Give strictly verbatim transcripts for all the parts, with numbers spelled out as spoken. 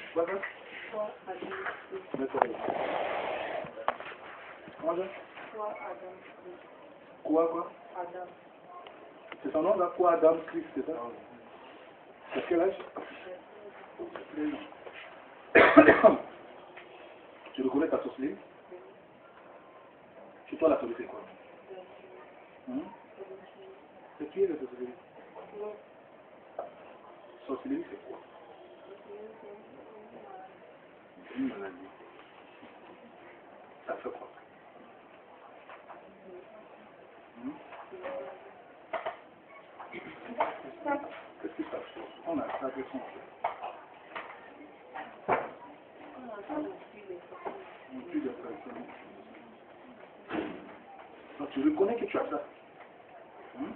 Quoi ça? Quoi Adam Smith. Comment ça? Quoi Adam Smith. Quoi quoi? Adam. C'est son nom là? Quoi Adam Smith, c'est ça? C'est quel âge? Tu reconnais ta sorcellerie? Chez toi la sorcellerie c'est quoi? Hum? C'est qui est la sorcellerie? Non. Sorcellerie c'est quoi? C'est une maladie. Ça fait quoi? Hum? Qu'est-ce qui se passe? On a ça de son fait. On tue des personnes. Donc tu reconnais que tu as ça. Hum?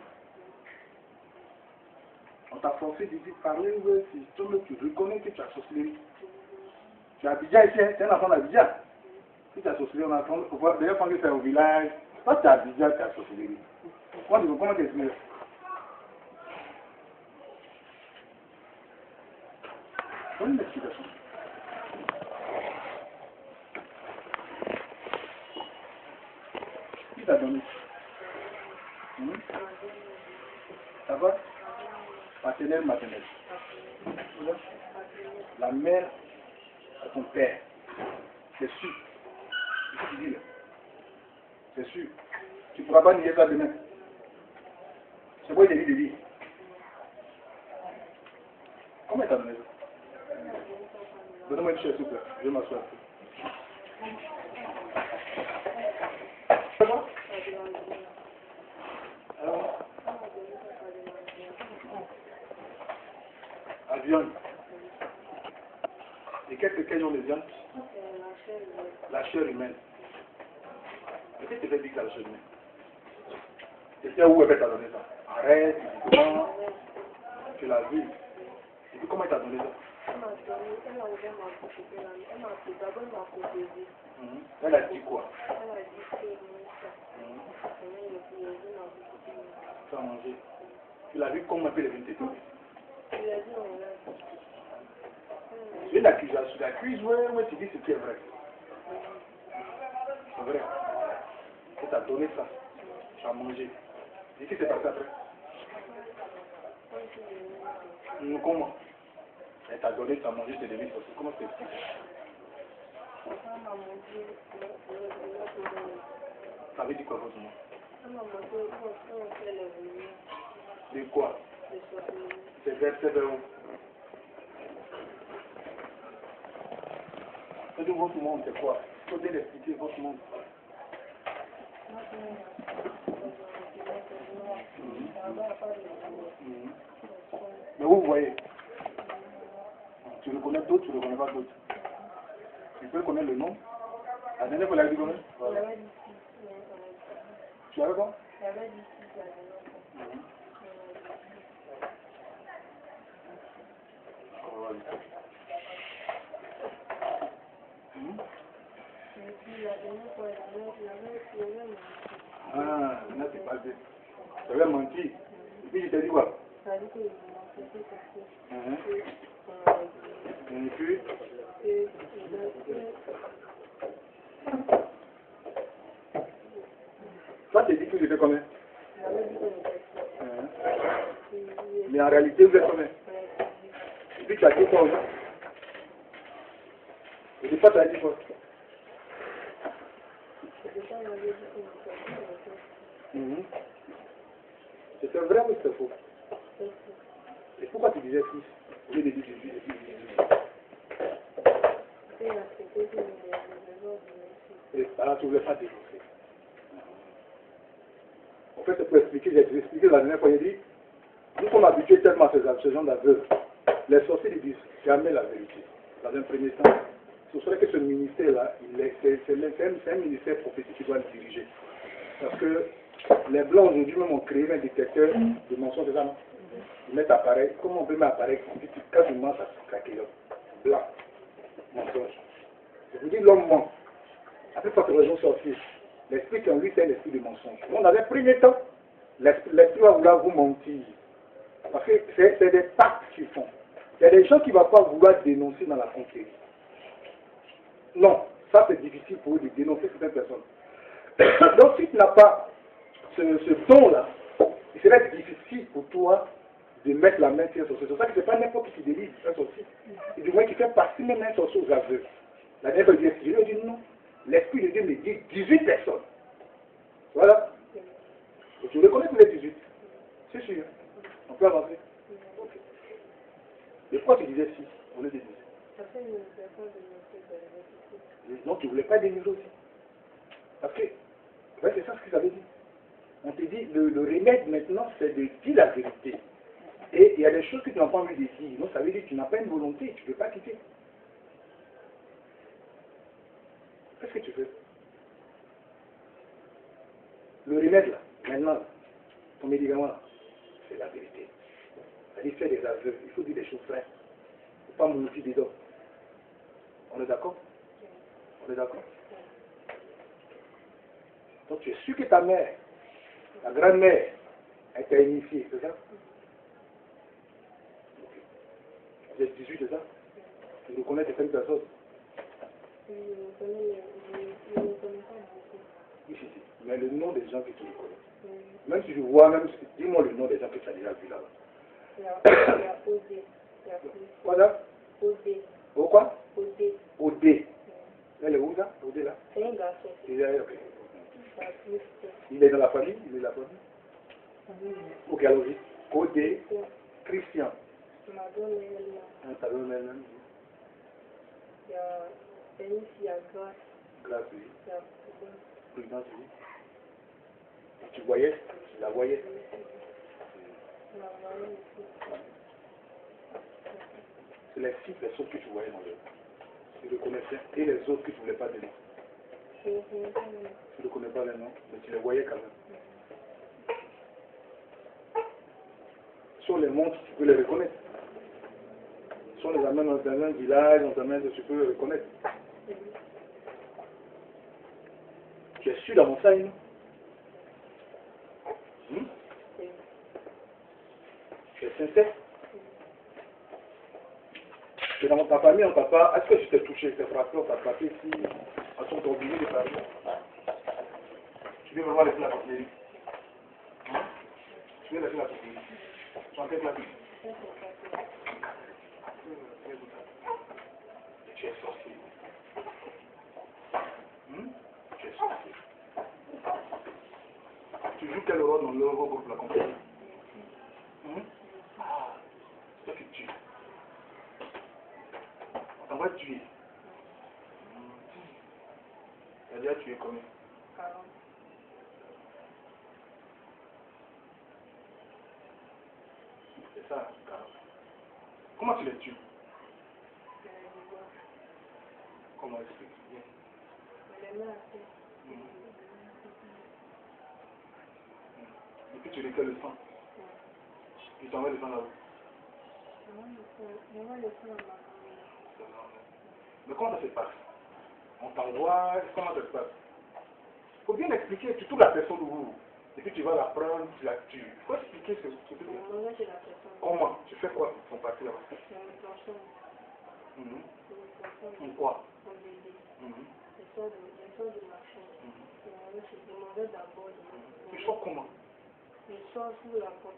On t'a forcé de dire parler, ouais, si tu reconnais que tu as sorcellerie. Tu as Abidjan ici, hein? Tu es un enfant d'Abidjan. Si tu as sorcellerie, on a entendu, d'ailleurs quand tu es au village, toi tu as Abidjan, tu as sorcellerie. Moi je veux comment t'expliquer. Donne une explication. Qui t'a donné? Hum? Ça va? Paternelle, maternelle. La mère à ton père. C'est sûr. C'est ce que tu dis là. C'est sûr. Tu ne pourras pas nier ça demain. C'est quoi il t'a dit de dire? Comment il t'a donné ça? Donne-moi une chaise s'il te plaît. Je vais m'asseoir. C'est bon? Alors, la viande. Et qu'est-ce que quel genre de viande? La chair humaine. Et qu'est-ce que tu fais dire que la chair humaine? Et c'est où elle t'a donné ça? Arrête, comment tu l'as vu? Et puis comment elle t'a donné ça? Elle m'a donné, elle a ouvert ma bouche, elle m'a fait d'abord elle m'a proposé. Mmh. Elle a dit quoi? Elle a dit que ça. Mmh. Tu as mangé. Tu l'as vu comment elle peut devenir tétée? Tu l'as dit en vrai. C'est une accusation. La cuisse, ouais, ouais, tu dis ce qui est vrai. C'est vrai. Elle t'a donné ça. Tu as mangé. Et qu'est-ce qui s'est passé après? Mmh, comment? Elle t'a donné, tu as mangé, tu es devenu sorcier. Comment tu expliques? Ça veut dire quoi votre nom? De quoi? C'est versé vers où? C'est de votre monde, c'est quoi? Il faut bien expliquer votre monde. Mmh. Mais vous voyez, tu reconnais d'autres, tu ne reconnais pas d'autres. Tu peux connaître le nom. La dernière fois, elle a dit combien? Tu avais quoi? Ah, là c'est pas bien. Tu avais menti. Et puis je t'ai dit quoi? Et puis toi, tu dis que vous êtes combien? Mais en réalité, vous êtes combien? Et puis tu as dit quoi? Et puis toi, tu as dit quoi? Mmh. C'était vrai ou c'était faux? Et pourquoi tu disais fils? Au lieu de dire Jésus, et alors tu ne voulais pas dénoncer. En fait, c'est pour expliquer, j'ai expliqué la dernière fois, il dit, nous sommes habitués tellement à ce genre d'aveux. Les sorciers disent jamais la vérité. Dans un premier temps, ce serait que ce ministère-là, c'est un ministère prophétique qui doit le diriger. Parce que les Blancs aujourd'hui même ont créé un détecteur de mensonges, c'est ça, non? Ils mettent appareil, comment on peut mettre appareil quand tu mens, ça se craque là. Blanc, mensonge. Je vous dis, l'homme ment. Après, pas de raison sorcier. L'esprit en lui, c'est l'esprit de mensonge. Donc, dans un premier temps, l'esprit va vouloir vous mentir. Parce que c'est des pactes qu'ils font. C'est des gens qui ne vont pas vouloir dénoncer dans la confrérie. Non, ça c'est difficile pour eux de dénoncer certaines personnes. Donc si tu n'as pas ce, ce don-là, il serait difficile pour toi de mettre la main sur un sorcier. C'est pour ça que ce n'est pas n'importe qui qui délivre un sorcier. Et du moins qui fait partie même un sorcier aux aveux. La dernière fois, je lui ai dit non. L'Esprit de Dieu me dit dix-huit personnes. Voilà. Et tu reconnais tous les dix-huit. C'est sûr. On peut avancer. Ok. Et pourquoi tu disais six au lieu de dix? Non, tu ne voulais pas délivrer aussi. Parce que, ouais, c'est ça ce qu'ils avaient dit. On te dit, le, le remède maintenant, c'est de dire la vérité. Et il y a des choses que tu n'as pas envie de dire. Donc ça veut dire que tu n'as pas une volonté, tu ne peux pas quitter. Qu'est-ce que tu fais? Le remède là, maintenant, ton médicament là, c'est la vérité. C'est-à-dire faire des aveux, il faut dire des choses vraies. Il ne faut pas mentir dedans. On est d'accord? On est d'accord? Donc tu es sûr que ta mère, ta grand-mère, elle t'a initié, c'est ça? Vous êtes dix-huit, c'est ça? Tu reconnais certaines personnes? Je ne connais pas beaucoup. Oui, si, si. Mais le nom des gens que tu reconnais. Oui. Même si je vois, même si, dis-moi le nom des gens que tu as déjà vu là-bas. Il y a, il y a Odé. Voilà. Odé. Au quoi? Odé. Odé. Elle est où ça? Odé là? C'est un garçon. Il est, okay. Il est dans la famille? Il est dans la famille? Oui. Ok, alors vite. Odé. Christian. Madame Hélène. Ah, ta donne Hélène. Il y a Félice, il y a Grâce. Grâce, oui. Il y a Prudence, oui. Tu voyais? Tu la voyais? La voyais aussi. C'est les six personnes que tu voyais dans le. Tu le connaissais. Et les autres que tu ne voulais pas donner. Je ne connais pas les noms. Tu ne connais pas les noms, mais tu les voyais quand même. Sur les montres, tu peux les reconnaître. Si on les amène dans un village, on t'amène, tu peux les reconnaître. Oui. Tu es sûr dans ça, non? Hmm? Oui. Tu es sincère? Oui. Tu es dans ta famille, on t'a pas. Est-ce que tu t'es touché, tu t'es frappé, on t'a frappé ici, à ton tombini de famille? Tu veux vraiment laisser la sorcellerie? Hein? Tu veux laisser la sorcellerie? Tu en quelle classe? Tu es sorcier. Hmm? Tu es sorcier. Tu joues quel rôle dans le groupe de la compagnie? Hmm? Ah, c'est toi qui tues. On va tuer. Tu as déjà tué combien? quarante. C'est ça, quarante. Comment tu les tues? Comment explique? Les mains. Mmh. Et puis tu récoltes le sang. Tu t'envoies le sang là-haut. Mais comment ça se passe? On t'envoie, comment ça se passe? Il faut bien expliquer, tu touches la personne où vous. Et puis tu vas la prendre, tu la tues. Il faut expliquer ce que tu fais. Comment? Tu fais quoi pour ton parti là-bas? En quoi? Tu sors comment? Je sors sous la porte.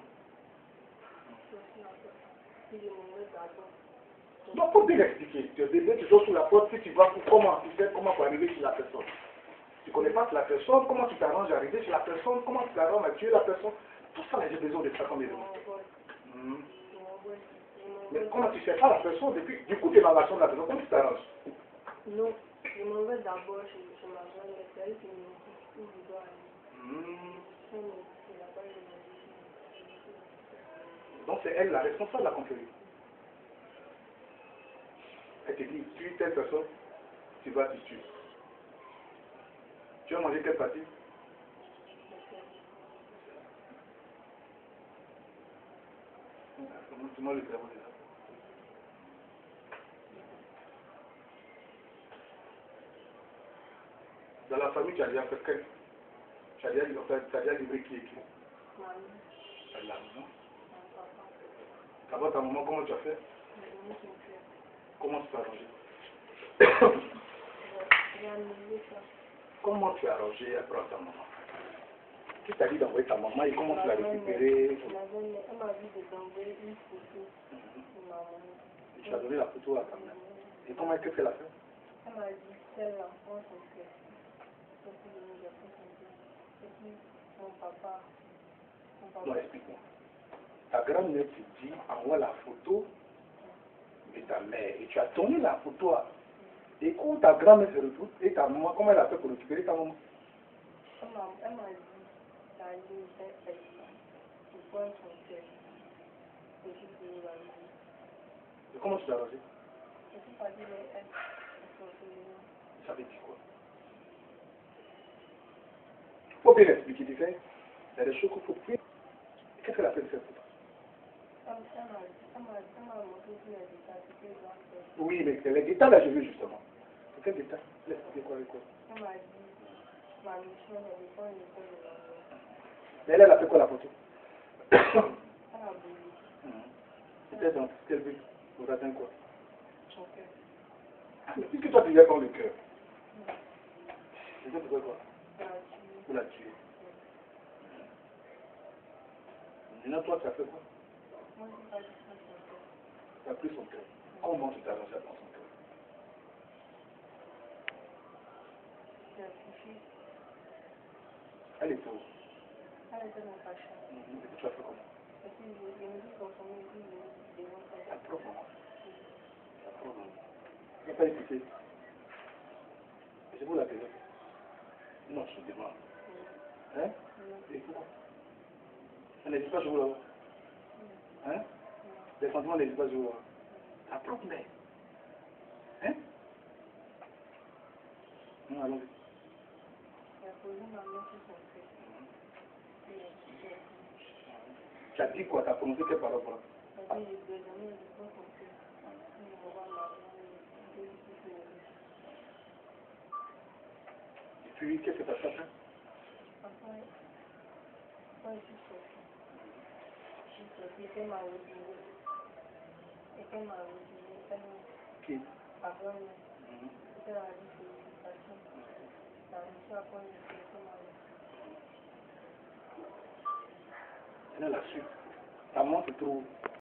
Puis je m'en vais d'abord. Donc, pour bien expliquer, tu es bébé, tu sors sous la porte, puis tu vas pour comment? Tu sais comment pour arriver sur la personne. Tu ne connais pas la personne, comment tu t'arranges à arriver sur la personne, comment tu t'arranges à tuer la personne. Tout ça, j'ai besoin de ça comme élément. Mmh. Mais comment tu fais ça la personne depuis? Du coup, tu es dans l'action de la personne, comment tu t'arranges? Non, je m'en vais d'abord chez, chez ma grand-mère, c'est elle qui me dit où je dois aller. Mmh. Donc c'est elle la responsable de la confrérie. Elle te dit, tue telle personne, tu vas te tuer. Tu as mangé quelle partie? Tu manges le cerveau déjà. Dans la famille, tu as déjà fait quel? Tu as déjà, tu as déjà livré qui est qui? Maman. La maman. D'abord, ta maman, comment tu as fait? Comment tu t'es arrangé? Comment tu as arrangé après ta maman? Qui t'a dit d'envoyer ta maman et comment tu l'as récupérée? Elle m'a dit d'envoyer une photo de ma maman. Et tu as donné la photo à ta mère. Et comment est-ce qu'elle a fait? Elle m'a dit c'est l'enfant son père. C'est pour le faire son père. Et puis mon papa. Mon papa. Non, explique-moi. Ta grand-mère te dit envoie la photo de ta mère et tu as donné la photo à. Et quand ta grand-mère se retrouve et ta maman, comment elle a fait pour récupérer ta maman? Elle m'a dit d'aller faire ça. De prendre son père. Et puis pour la vie. Et comment tu t'es arrangé? Je suis pas dit mais elle. Ça veut dire quoi? Il faut bien expliquer, tu sais. Il y a des choses qu'il faut plus. Qu'est-ce qu'elle a fait de cette photo? Oui, mais les détails là, je veux justement. C'est quel détail? Laisse-moi quoi avec quoi? Elle m'a dit ma mission, elle est pas une école de la. Mais elle, elle a fait quoi la photo? Elle a voulu. C'était dans quel but? Pour atteindre quoi? Son cœur. Mais puisque toi tu viens dans le cœur. C'était pour quoi? Pour la tuer. Maintenant, toi, tu as fait quoi? Moi, je n'ai pas dit ça, son cœur. Tu as pris son cœur. Comment tu t'es arrangé dans son cœur? J'ai accouché. Elle est pauvre. Elle était dans sa chambre. Et puis tu as fait comment? Et puis, je me dis consommer, et puis je me dis consommer. La preuve, maman. La preuve, maman. Tu n'as pas écouté. Et c'est pour la télé. Non, je te demande. Hein? Et pourquoi? Elle n'existe pas chez vous là-bas. Hein? Les sentiments n'existent pas chez vous là-bas. La propre mère. Hein? Non, allons-y. Elle a posé ma main sur son cœur. Tu as dit quoi? Tu as prononcé quelle parole? Elle a dit, je dois jamais le prendre son cœur. Il me voit ma main. Et puis, qu'est-ce que tu as fait après? Après, après, je suis sortie. Je suis sortie, elle m'a retiré. Et elle m'a retiré. Qui? Ma grand-mère. Elle a dit félicitations. La mission a pris une félicitations. Elle a la suite. Ta maman se trouve.